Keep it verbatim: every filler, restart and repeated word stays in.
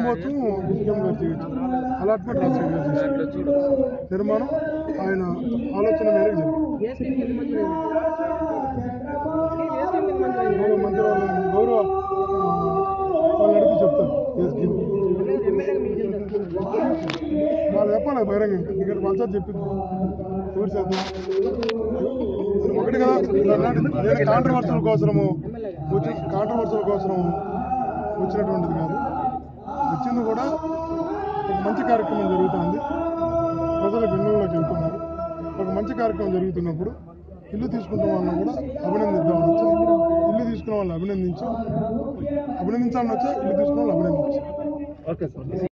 మొత్తం సీఎం గారు చేయొచ్చు. అలాట్మెంట్ రాజశేఖర్ గారు నిర్మాణం ఆయన ఆలోచన మేరకు జరిగింది. గౌరవ మంత్రి వాళ్ళు గౌరవ వాళ్ళు అడిగి చెప్తారు ఏ స్కీమ్ వాళ్ళు చెప్పాలి బహిరంగంగా. ఇక్కడ పంచాయతీ చెప్పింది ఊరి శాతం ఒకటి కదా. నేను కాంట్రవర్సల్ కోసము వచ్చి కాంట్రవర్సల్ కోసం వచ్చినటువంటిది కాదు. వచ్చింది కూడా ఒక మంచి కార్యక్రమం జరుగుతుంది. ప్రజలు వెన్నుల్లోకి వెళ్తున్నారు. ఒక మంచి కార్యక్రమం జరుగుతున్నప్పుడు ఇల్లు తీసుకుంటున్న వాళ్ళని కూడా అభినందిద్దామని వచ్చి ఇల్లు తీసుకున్న వాళ్ళని అభినందించి అభినందించాలని వచ్చా ఇల్లు తీసుకున్న వాళ్ళు అభినందించి ఓకే సార్.